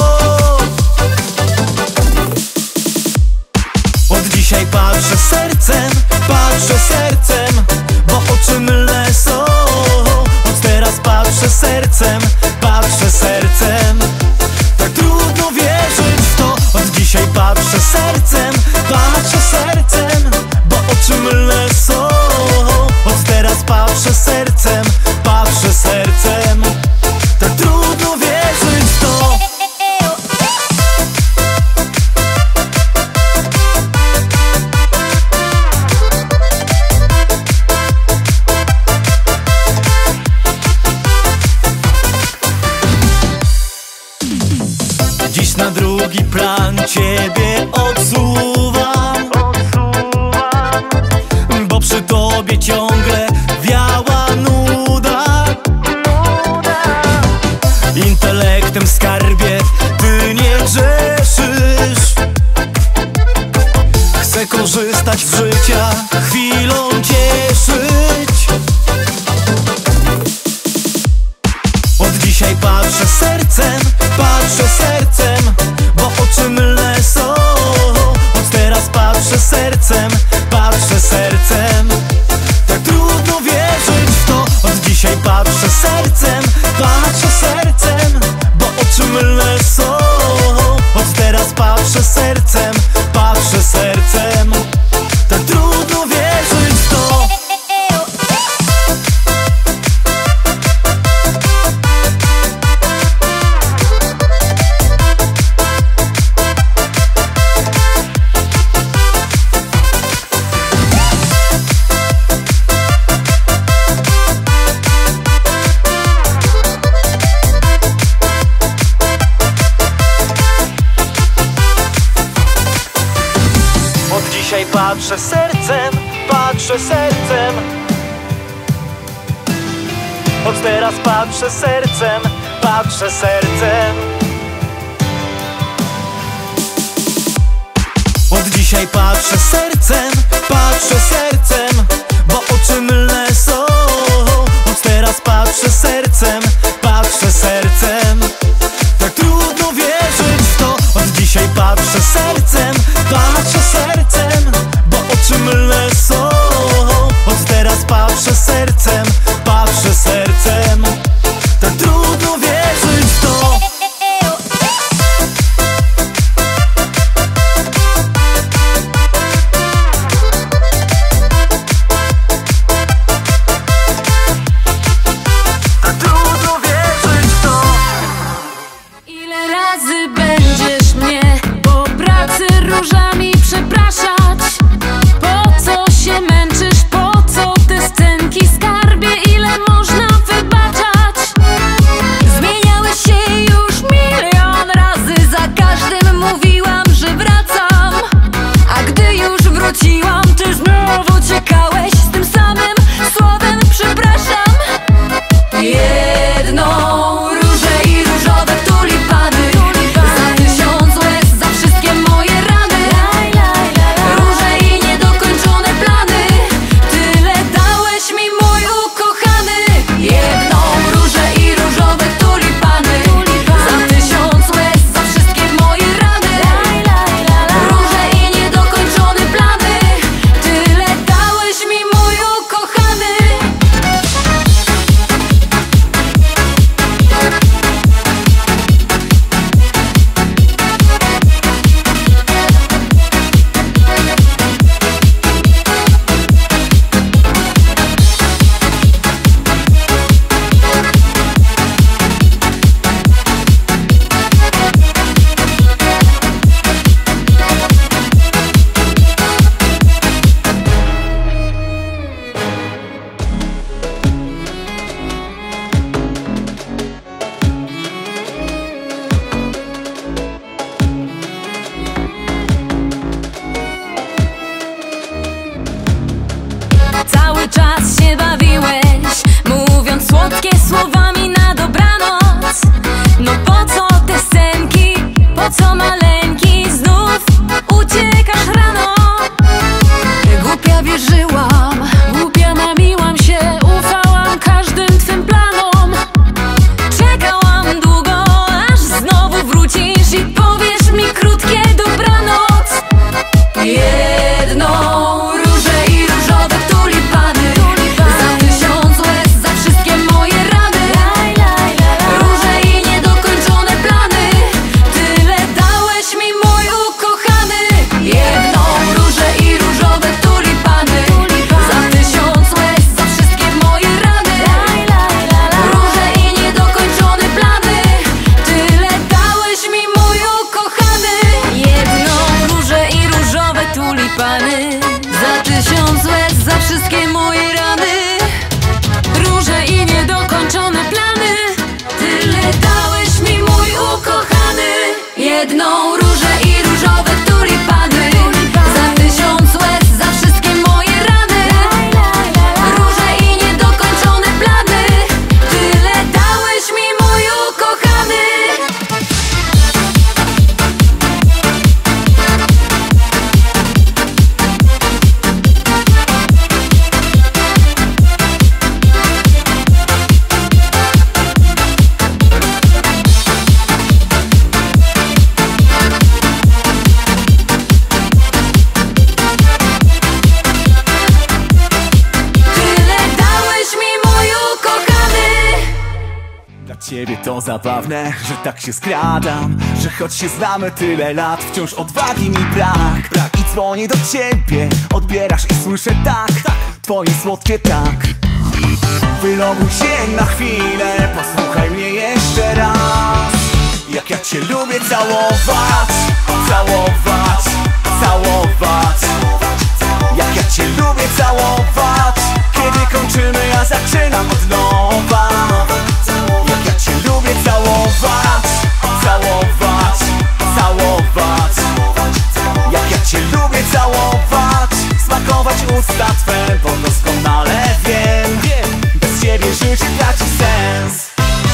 Od dzisiaj patrzę sercem, patrzę sercem, bo oczy mylne są. Od teraz patrzę sercem, patrzę sercem. Tak trudno wierzyć w to. Od dzisiaj patrzę sercem, patrzę sercem, bo oczy mylne są. Od teraz patrzę sercem, patrzę sercem. Tak trudno wierzyć w to. Dziś na drugi plan ciebie odsuwam, bo przy tobie ciągle wiała nuda. Intelektem, skarbie, ty nie grzeszysz. Chcę korzystać z życia, chwilą cieszyć. Od dzisiaj patrzę sercem, patrzę sercem, bo oczy mylne są. Od teraz patrzę sercem, patrzę sercem. Tak trudno wierzyć w to. Od dzisiaj patrzę sercem, patrzę sercem, bo oczy mylne są. Od teraz patrzę sercem, patrzę sercem. Tak trudno wierzyć w to. Od dzisiaj patrzę sercem, patrzę sercem. Od teraz patrzę sercem, patrzę sercem. Od dzisiaj patrzę sercem, patrzę sercem, bo oczy mylne są. Od teraz patrzę sercem, patrzę sercem. Tak trudno wierzyć w to. Od dzisiaj patrzę sercem, patrzę sercem, bo oczy mylne są. Od teraz patrzę sercem, patrzę sercem. Tak trudno wierzyć w to. Tak trudno wierzyć w to. Ile razy będziesz mnie po pracy różami przepraszać? po co maleńki znów uciekasz rano? Głupia wierzyłam, głupia mamiłam się, ufałam każdym twym planom. Czekałam długo, aż znowu wrócisz i powiesz mi krótkie dobranoc. Jedną różę i różowe tulipany, za tysiąc łez, za wszystkie moje rany. Róże i niedokończone plany, tyle dałeś mi, mój ukochany. Jedną różę i różowe tulipany, za tysiąc łez, za wszystkie moje rany. Róże i niedokończone plany, tyle dałeś mi, mój ukochany. Jedną różę i różowe tulipany, za tysiąc łez, za wszystkie moje rany. Róże i niedokończone plany, tyle dałeś mi, mój ukochany. Jedną różę i różowe tulipany, za tysiąc łez, za wszystkie moje rany. Róże i niedokończone plany, tyle dałeś mi, mój ukochany. Tyle dałeś mi, mój ukochany. Dla ciebie to zabawne, że tak się skradam, że choć się znamy tyle lat, wciąż odwagi mi brak, brak. I dzwonię do ciebie, odbierasz i słyszę tak, tak, twoje słodkie tak. Wyloguj się na chwilę, posłuchaj mnie jeszcze raz. Jak ja cię lubię całować, całować, całować. Jak ja cię lubię całować, kiedy kończymy, ja zaczynam od nowa. Jak ja cię lubię całować, całować, całować. Jak ja cię lubię całować, smakować usta twe, bo doskonale wiem, bez ciebie życie traci sens.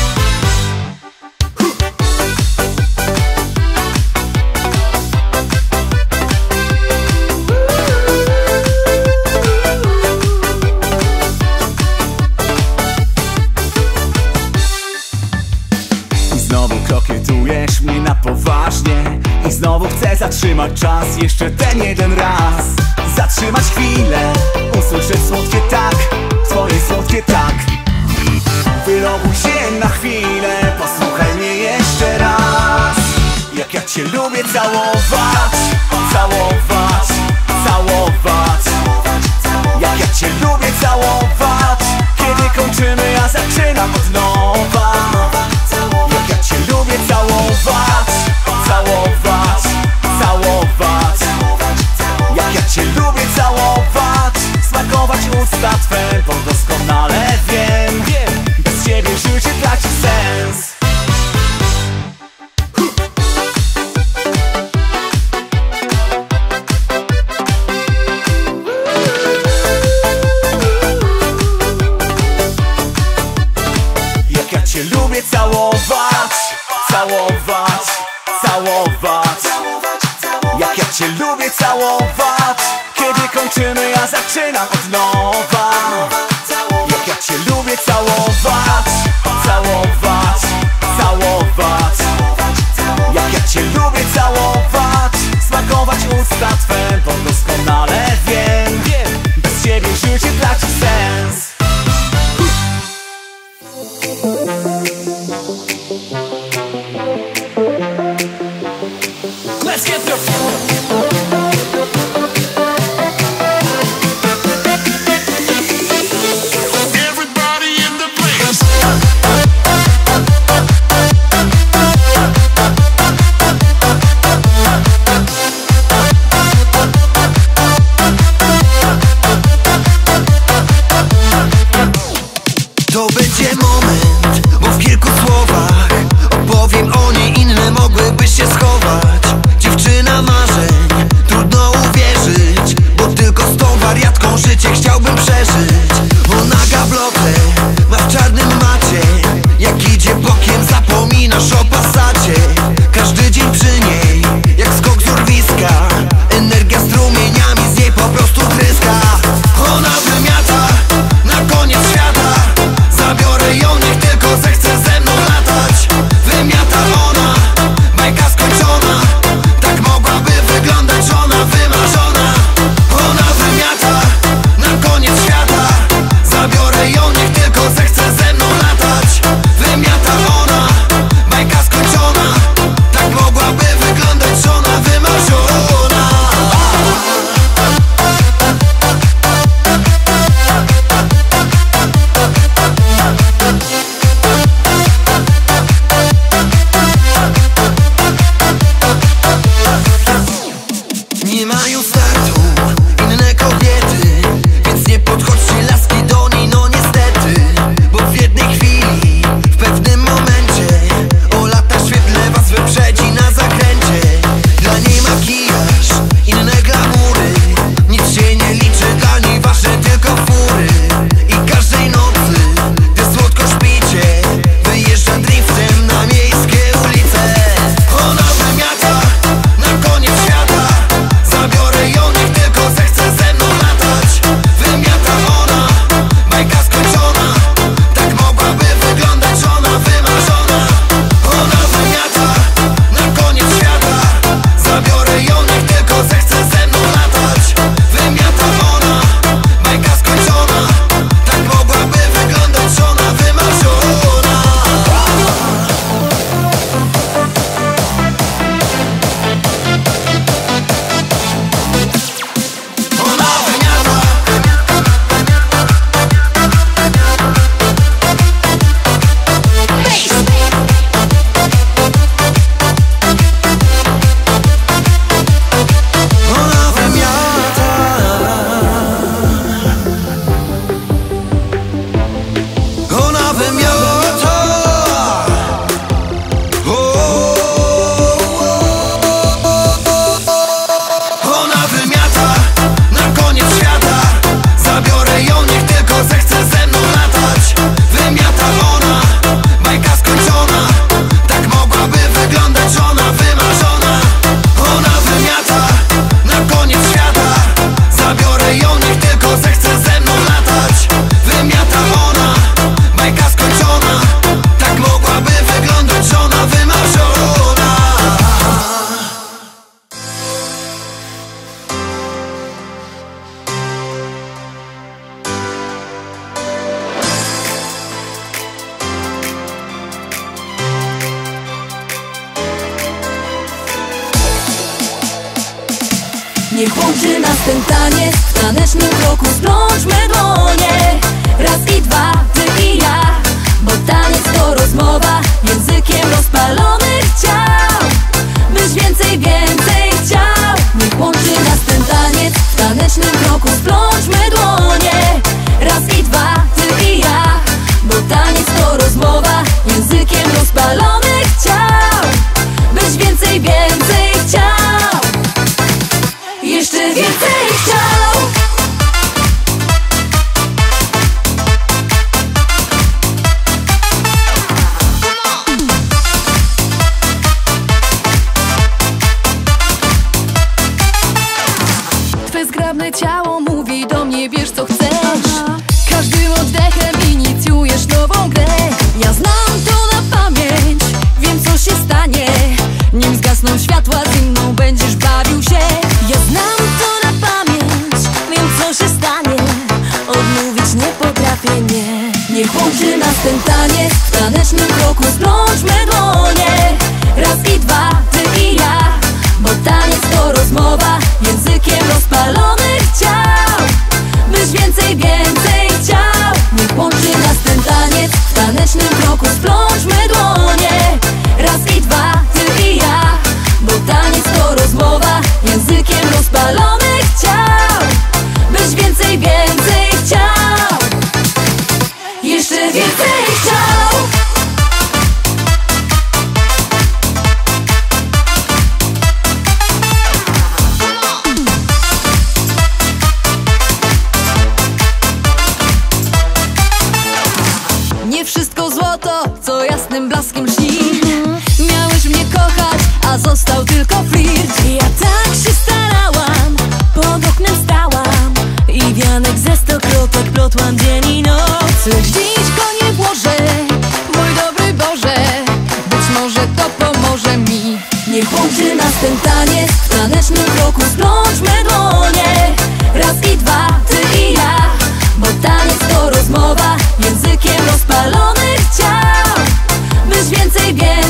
I znowu kokietujesz mnie na poważnie, i znowu chcę zatrzymać czas, jeszcze ten jeden raz. Zatrzymać chwilę, usłyszeć słodkie tak, twoje słodkie tak. Wyloguj się na chwilę, posłuchaj mnie jeszcze raz. Jak ja cię lubię całować, całować, całować. Jak ja cię lubię całować, kiedy kończymy, ja zaczynam od nowa. Jak ja cię lubię całować, całować, całować. Jak ja cię lubię całować, smakować usta twe, bo doskonale wiem, bez ciebie życie traci sens. Jak ja cię lubię całować, całować, całować. Jak ja cię lubię całować, kiedy kończymy, ja zaczynam od nowa. Jak ja cię lubię całować, całować, całować. Jak ja cię lubię całować, smakować usta twe, bo doskonale wiem, bez ciebie życie traci sens. Let's get the Everybody in the place. To będzie moment, bo w kilku słowach opowiem o niej, inne mogłyby się schować. Dziewczyna marzeń, trudno uwierzyć, bo tylko z tą wariatką życie chciałbym przeżyć. Ona gablotę ma w czarnym macie, jak idzie bokiem zapominasz o pasacie. Każdy dzień przy niej Niech łączy nas ten taniec, w tanecznym kroku splączmy dłonie. Raz i dwa, ty i ja, bo taniec to rozmowa językiem rozpalonych ciał. Byś więcej, więcej chciał. Niech łączy nas ten taniec, w tanecznym kroku splączmy dłonie. Raz i dwa, ty i ja, bo taniec to rozmowa językiem rozpalonych ciał. Byś więcej, więcej chciał. Jeszcze więcej chciał. Twe zgrabne ciało mówi do mnie, wiesz co chcesz. Każdym oddechem inicjujesz nową grę. Ja znam to na pamięć, wiem co się stanie. Nim zgasną światła, z inną będziesz bawił się. Ja znam to na pamięć, wiem co się stanie. Odmówić nie potrafię, nie. Niech łączy nas ten taniec, w tanecznym kroku splączmy dłonie. Raz i dwa, ty i ja, bo taniec to rozmowa językiem rozpalonych ciał. Byś więcej, więcej chciał. Niech łączy nas ten taniec, w tanecznym kroku splączmy dłonie. Raz i dwa, ty i ja, bo taniec to rozmowa językiem rozpalonych ciał. Byś więcej, więcej chciał. Jeszcze więcej chciał. Nie wszystko złoto, co jasnym blaskiem lśni. Miałeś mnie kochać, a został tylko flirt. Ja tak się starałam, pod oknem stałam i wianek ze stokrotek plotłam dzień i noc. Dziś go nie włożę, mój dobry Boże, być może to pomoże mi. Niech łączy nas ten taniec, w tanecznym kroku splączmy dłonie. Raz i dwa, ty i ja, bo taniec to rozmowa językiem rozpalonych ciał. Byś więcej, więcej